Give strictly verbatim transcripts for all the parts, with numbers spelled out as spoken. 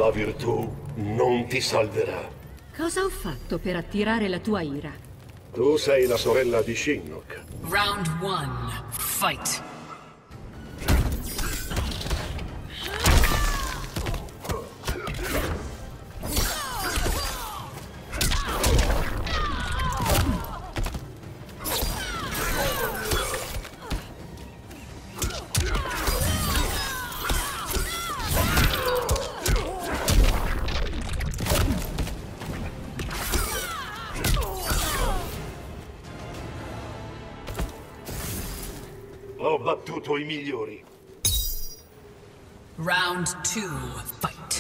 La virtù non ti salverà. Cosa ho fatto per attirare la tua ira? Tu sei la sorella di Shinnok. Round one, fight. Ho battuto i migliori. Round two, fight.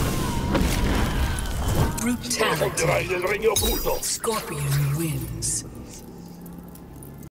Brutality. Del regno occulto. Scorpion wins.